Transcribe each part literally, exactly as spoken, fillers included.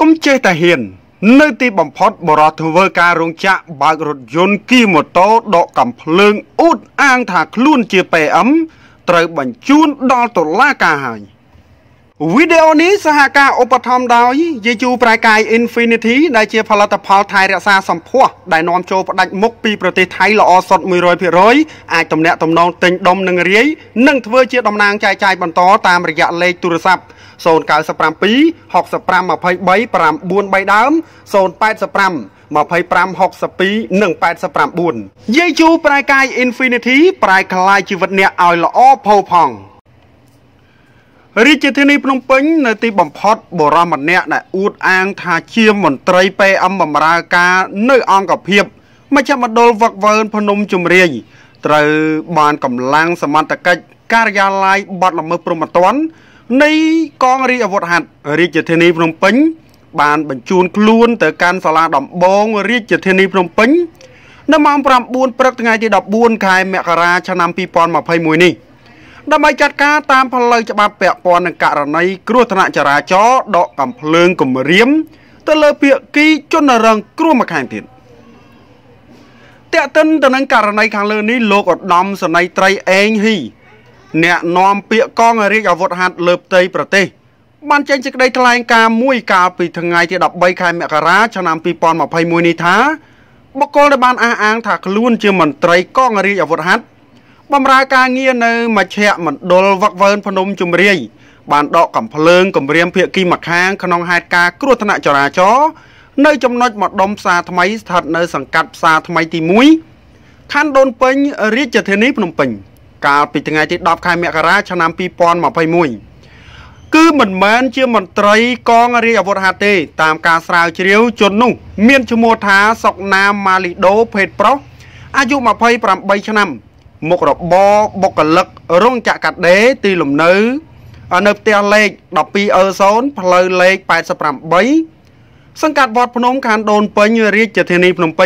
កុំចេះតែហ៊ាននៅទីបំផុតបរិសុទ្ធធ្វើការរោងចក្របើករថយន្តគីម៉ូតូដកកាំភ្លើងអ៊ូតអាងថាខ្លួនជា pê em ត្រូវបញ្ជូនដល់តុលាការហើយវីដេអូនេះសហការឧបត្ថម្ភដោយយេជូប្រៃកាយ Infinity ដែលជាផលិតផលថែរក្សាសម្ផស្សដែលនាំចូលផ្ដាច់មុខពីប្រទេសថៃល្អសុទ្ធ មួយរយភាគរយ អាចទំនាក់ទំនងទិញដុំនឹងរាយនិងធ្វើជាតំណាងចែកចាយបន្តតាមរយៈលេខទូរស័ព្ទ ศูนย์ เก้า ห้า หก ห้า ยี่ สาม สาม สี่ ដើម ศูนย์ แปด ห้า ยี่ สิบ ห้า หก สอง និង แปด แปด เก้า យាយជូប្រែកាយ Infinity ប្រែក្លាយជីវិតអ្នកឲ្យល្អផូរផង់រាជធានីភ្នំពេញនៅទីបំផុតបរិសម្នាក់ដែលអួតអាងថាជាមន្ត្រី pê em បម្រើការនៅអង្គភាពមជ្ឈមណ្ឌលវឹកវើភ្នំជំរាយត្រូវបានកម្លាំងសមត្ថកិច្ចការិយាល័យបាត់ល្មើសព្រហ្មទណ្ឌនៃកងរាជអាវុធហត្ថរាជធានីភ្នំពេញបានបញ្ជូនខ្លួនទៅកាន់សាលាដំបងរាជធានីភ្នំពេញនៅម៉ោង ប្រាំបួន ព្រឹកថ្ងៃទី ដប់បួន ខែមករា ឆ្នាំ ពីរពាន់ម្ភៃមួយ នេះដើម្បីចាត់ការតាមផ្លូវច្បាប់ពាក់ព័ន្ធនឹងករណីគ្រោះថ្នាក់ចរាចរណ៍ដកកាំភ្លើងគំរាមទៅលើភាគីជនរងគ្រោះម្ខាងទៀតតាក់ទិនទៅនឹងករណីខាងលើនេះលោកឧត្តមសេនីយ៍ត្រីអេងហ៊ីអ្នកនាំពាក្យកងរាជអាវុធហត្ថលើផ្ទៃប្រទេសបានចេញសេចក្តីថ្លែងការណ៍មួយកាលពីថ្ងៃទី ដប់បី ខែមករា ឆ្នាំ ពីរពាន់ម្ភៃមួយ នេះថាបុគ្គលដែលបានអះអាងថាខ្លួនជាមន្ត្រីកងរាជអាវុធហត្ថបម្រើការងារនៅមជ្ឈមណ្ឌលវឹកវើភ្នំជំរាយបានដកកាំភ្លើងគម្រាមភាគីម្ខាងក្នុងហេតុការណ៍គ្រោះថ្នាក់ចរាចរណ៍នៅចំណុចម្ដុំផ្សារថ្មីស្ថិតនៅសង្កាត់ផ្សារថ្មីទី មួយ ខណ្ឌដូនពេញរាជធានីភ្នំពេញកាលពីថ្ងៃទី ដប់ ខែមករា ឆ្នាំ ពីរពាន់ម្ភៃមួយ គឺមិនមែនជាមន្ត្រីកងរាជអាវុធហត្ថទេតាមការស្រាវជ្រាវជននោះមានឈ្មោះថាសុកណាមម៉ាលីដូភេទប្រុសអាយុ ម្ភៃប្រាំបី ឆ្នាំមុខរបរបុគ្គលិករោងចក្រកាត់ដេរទីលំនៅនៅផ្ទះលេខ ដប់ពីរ អឺ ศูนย์ ផ្លូវលេខ แปด แปด សង្កាត់វត្តភ្នំខណ្ឌដូនពេញរាជធានីភ្នំពេញ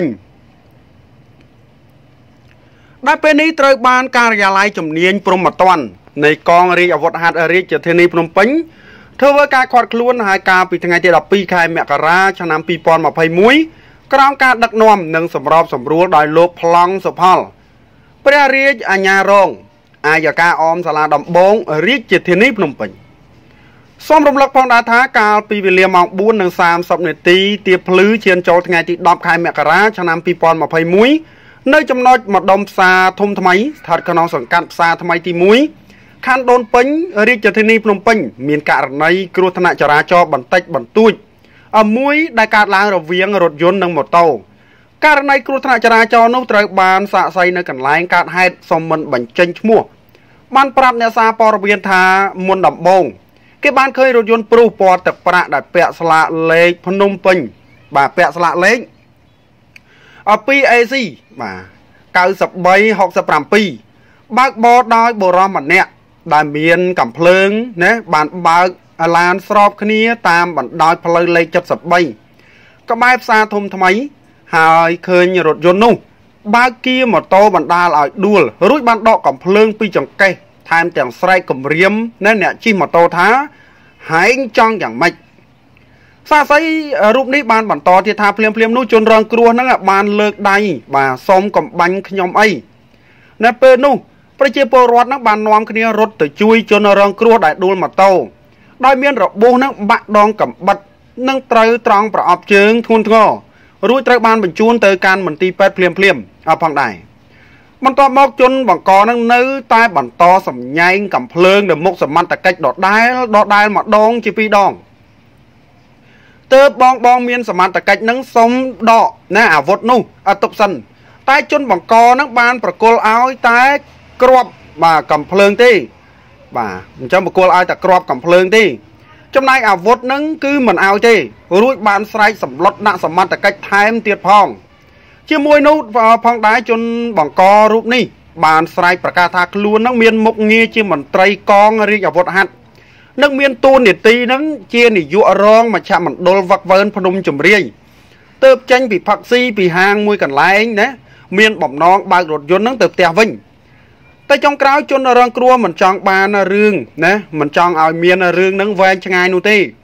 ដែលពេលនេះត្រូវបានការិយាល័យជំនាញព្រហ្មទណ្ឌនៃកងរាជអាវុធហត្ថរាជធានីភ្នំពេញធ្វើការឃាត់ខ្លួនហើយកាលពីថ្ងៃទី ដប់ពីរ ខែមករា ឆ្នាំ ពីរពាន់ម្ភៃមួយ ក្រោមការដឹកនាំនិងសម្របសម្រួលដោយលោកប្លង់សុផលព្រះរាជអាជ្ញារងអាយកាអមសាលាដំបងរាជធានីភ្នំពេញសូមរំលឹកផងដែរថាកាលពីវេលាម៉ោង បួន និង សាមសិប នាទីទៀបភ្លឺឈានចូលថ្ងៃទី ដប់ ខែមករា ឆ្នាំ ពីរពាន់ម្ភៃមួយ នៅចំណុចម្ដុំផ្សារធំថ្មីស្ថិតក្នុងសង្កាត់ផ្សារថ្មីទី មួយ ខណ្ឌដូនពេញរាជធានីភ្នំពេញមានករណីគ្រោះថ្នាក់ចរាចរណ៍បន្តិចបន្តួចមួយដែលកើតឡើងរវាងរថយន្តនិងម៉ូតូករណីគ្រោះថ្នាក់ចរាចរណ៍នោះត្រូវបានសាកសីនៅកន្លែងកើតហេតុសុំមិនបញ្ចេញឈ្មោះបានប្រាប់អ្នកសារព័ត៌មានថាមុនដំបូងគេបានឃើញរថយន្តព្រុសពណ៌ទឹកប្រាក់ដែលពាក់ស្លាកលេខភ្នំពេញបាទពាក់ស្លាកលេខពីអេស៊ីបាទ เก้า สาม หก เจ็ด បើកបរដោយបុរសម្នាក់ដែលមានកាំភ្លើងណាបានបើកឡានស្របគ្នាតាមបណ្ដោយផ្លូវលេខ เจ็ด สาม ក្បែរផ្សារធំថ្មីហើយឃើញរថយន្តនោះបើកគៀម៉ូតូបណ្ដាលឲ្យដួលរួចបានដកកាំភ្លើងពីចង្កេះថែមទាំងស្រែកគំរាមនៅអ្នកជិះម៉ូតូថាហែងចង់យ៉ាងម៉េចសាស័យរូបនេះបានបន្តទៀតថាភ្លាមភ្លាមនោះជនរងគ្រោះហ្នឹងបានលើកដៃបាទសុំកំបាញ់ខ្ញុំអីនៅពេលនោះប្រជាពលរដ្ឋហ្នឹងបាននាំគ្នារត់ទៅជួយជនរងគ្រោះដែលដួលម៉ូតូដោយមានរបួសហ្នឹងបាក់ដងកំបិតនិងត្រូវត្រង់ប្រអប់ជើងធ្ងន់ធ្ងររួចត្រូវបានបញ្ជូនទៅកាន់មន្ទីរពេទ្យភ្លាមភ្លាមអត់ផងដែរបន្ទាប់មកជនបង្កហ្នឹងនៅតែបន្តសម្ញែងកំភ្លើងនៅមុខសមត្ថកិច្ចដដែលដដែលម្ដងជាពីរដងទើបបងបងមានសមត្ថកិច្ចហ្នឹងសុំដកណាអាវុធនោះអត់ទុកសិនតែជនបង្កហ្នឹងបានប្រគល់ឲ្យតែគ្រាប់បាទកំភ្លើងទេបាទអញ្ចឹងប្រគល់ឲ្យតែគ្រាប់កំភ្លើងទេចំណែកអាវុធហ្នឹងគឺមិនឲ្យទេរួចបានស្រែកសម្លុតដាក់សមត្ថកិច្ចថែមទៀតផងជាមួយនោះផងដែរជនបង្ករូបនេះបានស្រែកប្រកាសថាខ្លួនហ្នឹងមានមុខងារជាមន្ត្រីកងរាជអាវុធហត្ថនិងមានតួនាទីហ្នឹងជានាយករងមជ្ឈមណ្ឌលវឹកវើភ្នំជំរាយទើបចេញពីផឹកស៊ីពីហាងមួយកន្លែងណាមានបំណងបើករថយន្តហ្នឹងទៅផ្ទះវិញតែចុងក្រោយជនរងគ្រោះមិនចង់បានរឿងណាមិនចង់ឲ្យមានរឿងហ្នឹងវែងឆ្ងាយនោះទេ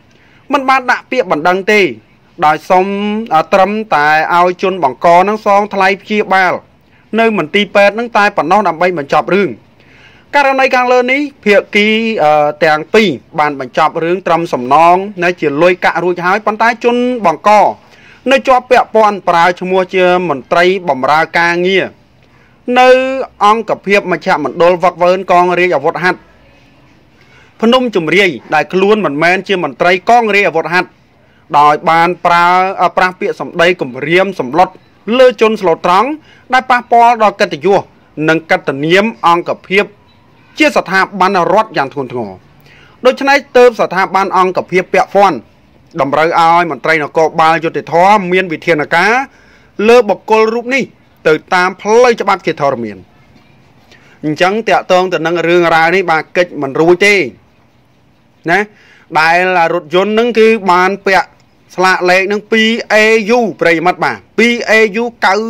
มันបានដាក់ពាក្យបណ្ដឹងទេដោយសុំត្រឹមតែឲ្យជនបង្កនឹងសងថ្លៃព្យាបាលនៅមន្ទីរពេទ្យនឹងតែប៉ុណ្ណោះដើម្បីបញ្ចប់រឿងករណីខាងលើនេះភាគីទាំងពីរបានបញ្ចប់រឿងត្រឹមសំណងនៅជាលុយកាក់រួចហើយប៉ុន្តែជនបង្កនៅជាប់ពាក់ព័ន្ធប្រើឈ្មោះជាមន្ត្រីបម្រើការងារនៅអង្គភាពមជ្ឈមណ្ឌលវឹកវើនកងរាជអាវុធហត្ថភ្នំជំរាយដែលខ្លួនមិនមែនជាមន្ត្រីកងរាជអាវុធហត្ថដោយបានប្រើប្រាស់ពាក្យសម្ដីគំរាមសម្លុតលើជនស្លូតត្រង់ដែលប៉ះពាល់ដល់កិត្តិយសនិងកិត្តិនាមអង្គភាពជាស្ថាប័នរដ្ឋយ៉ាងធ្ងន់ធ្ងរដូច្នេះទើបស្ថាប័នអង្គភាពពាក់ព័ន្ធតម្រូវឲ្យមន្ត្រីនគរបាលយុតិធម៌មានវិធានការលើបុគ្គលរូបនេះទៅតាមផ្លូវច្បាប់ជាធរមានអញ្ចឹងតាក់ទងទៅនឹងរឿងរ៉ាវនេះបាទកិច្ចមិនរួចទេណាដែលរថយន្តនឹងគឺបានពាក់ស្លាកលេខនឹង 2 A U ប្រិយមិត្តបាទ 2 A U 9 3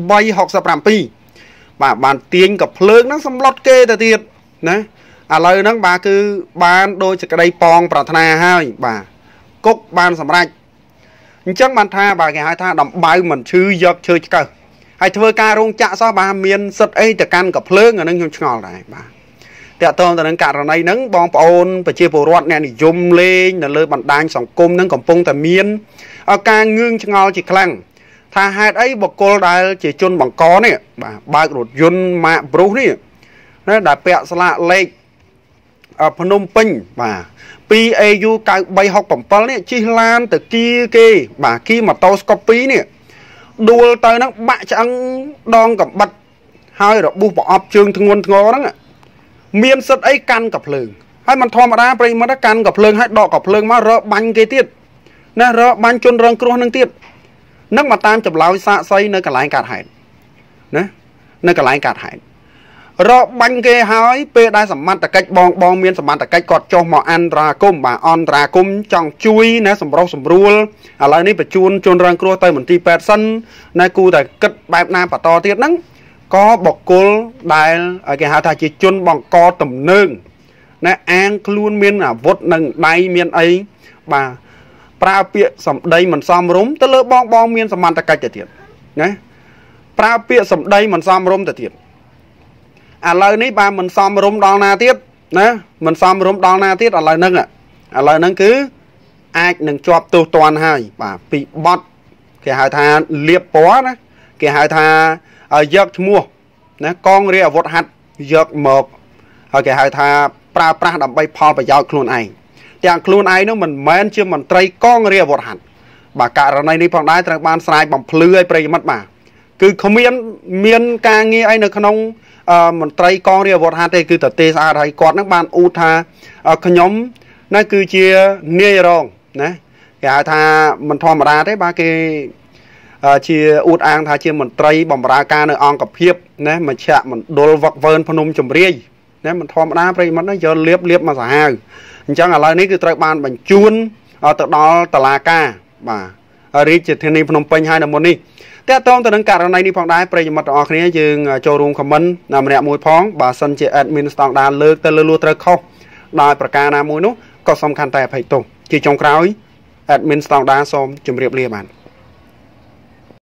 6 7 បាទបានទាញកភ្លើងនឹងសម្លុតគេទៅទៀតណាឥឡូវហ្នឹងបាទគឺបានដូចសេចក្តីប៉ងប្រាថ្នាហើយបាទគុកបានសម្រេចអញ្ចឹងបានថាបាទគេហៅថាដំបៅមិនឈឺយកឈើឆ្កឹះហើយធ្វើការរោងចក្រសោះបាទមានសិទ្ធអីទៅកាន់កភ្លើងអានឹងខ្ញុំឆ្ងល់ដែរបាទតាក់ទងទៅនឹងករណីហ្នឹងបងប្អូនប្រជាពលរដ្ឋអ្នកនិយមលេងនៅលើបណ្ដាញសង្គមហ្នឹងកំពុងតែមានការងឿងឆ្ងល់ជាខ្លាំងថាហេតុអីបុគ្គលដែលជាជនបង្កនេះបាទបើករថយន្តម៉ាកប្រុសនេះណាដែលពាក់ស្លាកលេខភ្នំពេញបាទ 2 A U 9 3 6 7នេះជិះឡានទៅគីគេបាទគីម៉ូតូស្កូពីនេះដួលទៅហ្នឹងបាក់ឆ្អឹងដងកំបិតហើយរបួសប្រអប់ជើងធ្ងន់ធ្ងរហ្នឹងមានសិទ្ធអីកាន់កភ្លើងហើយมันធម្មតាប្រិមិត្តកាន់កភ្លើងហើយដកកភ្លើងមករកបាញ់គេទៀតណារកបាញ់ជនរងគ្រោះនឹងទៀតនឹងមកតាមចម្លើយសាកសីនៅកន្លែងកើតហេតុណានៅកន្លែងកើតហេតុរកបាញ់គេហើយពេលដែលសមត្ថកិច្ចបងបងមានសមត្ថកិច្ចគាត់ចុះមកអន្តរាគមបាទអន្តរាគមចង់ជួយណាសម្រុះសម្រួលឥឡូវនេះបញ្ជូនជនរងគ្រោះទៅមន្ទីរពេទ្យសិនណាគូតែគិតបែបណាបន្តទៀតហ្នឹងក៏បុគ្គលដែលគេហៅថាជាជនបង្កទំនើងណាអាងខ្លួនមានអាវុធនឹងដៃមានអីបាទប្រើពាក្យសម្ដីមិនសមរម្យទៅលើបងបងមានសមត្ថកិច្ចទៅទៀតណាប្រើពាក្យសម្ដីមិនសមរម្យទៅទៀតឥឡូវនេះបាទមិនសមរម្យដល់ណាទៀតណាមិនសមរម្យដល់ណាទៀតឥឡូវហ្នឹងឥឡូវហ្នឹងគឺអាចនឹងជាប់ទោសទណ្ឌហើយបាទពីបទគេហៅថាលៀបពណ៌ណាគេហៅថាយកឈ្មោះណាកងរាជអាវុធហត្ថយកមកហើយគេហៅថាប្រើប្រាស់ដើម្បីផលប្រយោជន៍ខ្លួនឯងទាំងខ្លួនឯងនោះមិនមែនជាមន្ត្រីកងរាជអាវុធហត្ថបាទករណីនេះផងដែរត្រូវបានស្រាយបំភ្លឺឲ្យប្រិយមិត្តបាទគឺគ្មានមានការងារអីនៅក្នុងមន្ត្រីកងរាជអាវុធហត្ថទេគឺតទេស្អាតហើយគាត់នឹងបានអ៊ូថាខ្ញុំណាគឺជានាយរងណាគេហៅថាមិនធម្មតាទេបាទគេជាអ៊ូតអាងថាជាមន្ត្រីបម្រើការនៅអង្គភាពណាមជ្ឈមណ្ឌលវឹកវើភ្នំជំរាយណាមិនធម្មតាប្រិយមិត្តណាយកលៀបលៀបមកសាហាវអញ្ចឹងឥឡូវនេះគឺត្រូវបានបញ្ជូនទៅដល់តុលាការបាទរាជធានីភ្នំពេញហើយនៅមុននេះតែតងទៅនឹងករណីនេះផងដែរប្រិយមិត្តទាំងអស់គ្នាយើងចូលរួមខមមិនណាម្នាក់មួយផងបើសិនជា admin ស្តង់ដារលើកទៅលើលួត្រូវខុសដោយប្រការណាមួយនោះក៏សំខាន់តែអភ័យទោសជាចុងក្រោយ admin ស្តង់ដារសូមជម្រាបលាបាទ